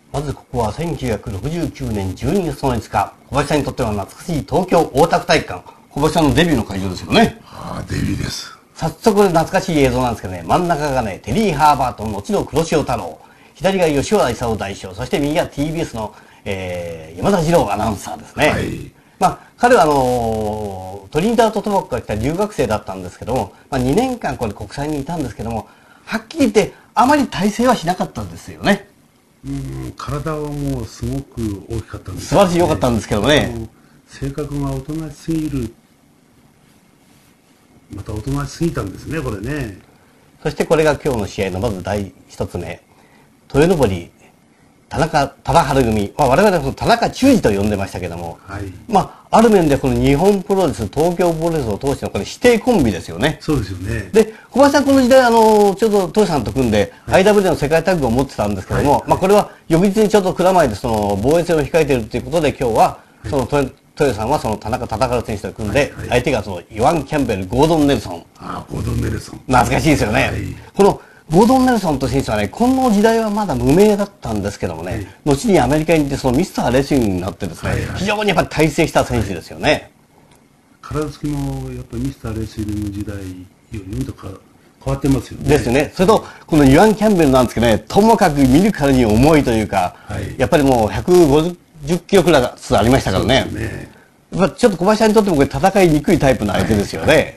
まずここは1969年12月の5日、小林さんにとっては懐かしい東京大田区体育館、小林さんのデビューの会場ですよね。 ああ、デビューです。 早速懐かしい映像なんですけどね、真ん中がね、テリー・ハーバートン、後の黒潮太郎、左が吉原勲大将、そして右が TBS の、山田二郎アナウンサーですね。 はい。 彼はトリニダード・トバゴから来た留学生だったんですけども、2年間これ国際にいたんですけども、はっきり言ってあまり大成はしなかったんですよね。 体はもうすごく大きかったんです、 素晴らしい良かったんですけどね。 性格がおとなしすぎる。またおとなしすぎたんですね、これね。 そしてこれが今日の試合のまず第一つ目。豊登、田中忠治組。我々は田中忠治と呼んでましたけども。 はい。 ある面でこの日本プロレス、東京プロレスを通してのこれ指定コンビですよね。 そうですよね。 で、小林さんこの時代ちょうど豊さんと組んで、はい、IW の世界タッグを持ってたんですけども、これは翌日にちょっと蔵前でその防衛戦を控えているということで今日は、その豊さんはその田中忠治選手と組んで、相手がそのイワン・キャンベル、ゴードン・ネルソン。 ああ、ゴードン・ネルソン。 懐かしいですよね。はい、このゴードン・ネルソンという選手はね、この時代はまだ無名だったんですけどもね、後にアメリカに行ってそのミスターレスリングになってですね、非常にやっぱり大成した選手ですよね。 体つきもやっぱりミスターレスリング時代よりとか変わってますよね。 ですよね。それと、このイワン・キャンベルなんですけどね、ともかく見るからに重いというか、やっぱりもう150キロくらいありましたからね。やっぱちょっと小林さんにとってもこれ戦いにくいタイプの相手ですよね。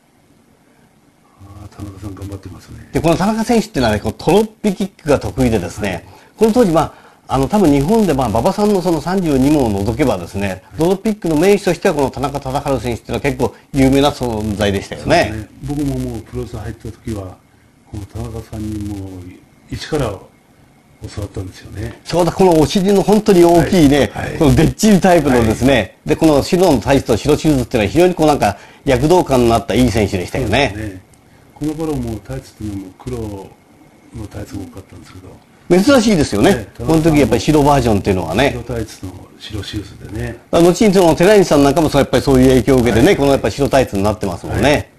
田中さん頑張ってますね。 で、この田中選手っていうのはね、このトロッピキックが得意でですね、この当時多分日本で馬場さんのその32問を除けばですね、ドロッピックの名手としてはこの田中忠治選手っていうのは結構有名な存在でしたよね。 僕ももうプロレス入った時は、この田中さんにもう一から教わったんですよね。 ちょうどこのお尻の本当に大きいね、このでっちりタイプのですね、で、この白のタイツと白シューズっていうのは非常にこうなんか躍動感のあったいい選手でしたよね。 この頃もタイツっていうのも黒のタイツが多かったんですけど、 珍しいですよね。この時やっぱり白バージョンっていうのはね。 白タイツの白シューズでね。 後にその寺西さんなんかもやっぱりそういう影響を受けてね、このやっぱり白タイツになってますもんね。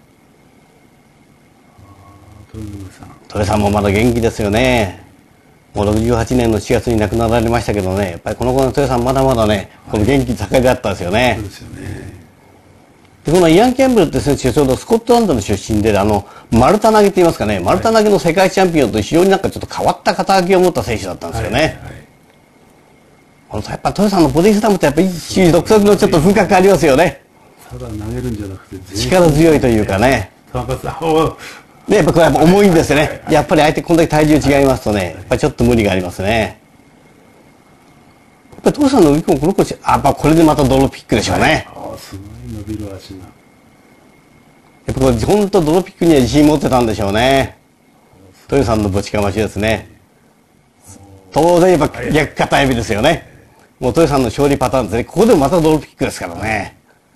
豊さんもまだ元気ですよね。もう68年の4月に亡くなられましたけどね、やっぱりこの頃の豊さんまだまだね、この元気盛りだったんですよね。 そうですよね。 で、このイアン・キャンベルって選手はちょうどスコットランドの出身で、丸太投げって言いますかね、丸太投げの世界チャンピオンと非常になんかちょっと変わった肩書きを持った選手だったんですよね。やっぱ豊さんのボディスタムってやっぱり一種独特のちょっと風格ありますよね。 ただ投げるんじゃなくて力強いというかね。 田中さん、 ね、やっぱこれやっぱ重いんですよね。やっぱり相手こんだけ体重違いますとね、やっぱりちょっと無理がありますね。やっぱり豊さんのウィコンこの子これでまたドロップキックでしょうね。 すごい伸びる足が。 やっぱこれ本当ドロップキックには自信持ってたんでしょうね。豊さんのぶちかましですね。当然やっぱ逆片指ですよね。もう豊さんの勝利パターンですね。ここでもまたドロップキックですからね。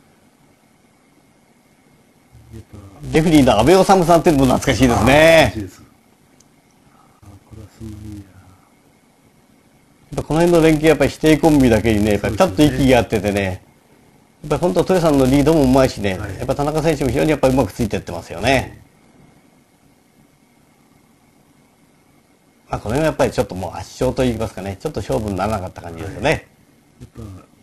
レフェリーの阿部治さんっていうのも懐かしいですね。この辺の連携やっぱり否定コンビだけにね、やっぱりピタッと息が合っててね、やっぱり本当豊さんのリードもうまいしね、やっぱ田中選手も非常にやっぱりうまくついていってますよね。この辺はやっぱりちょっともう圧勝といいますかね、ちょっと勝負にならなかった感じですよね。 やっぱ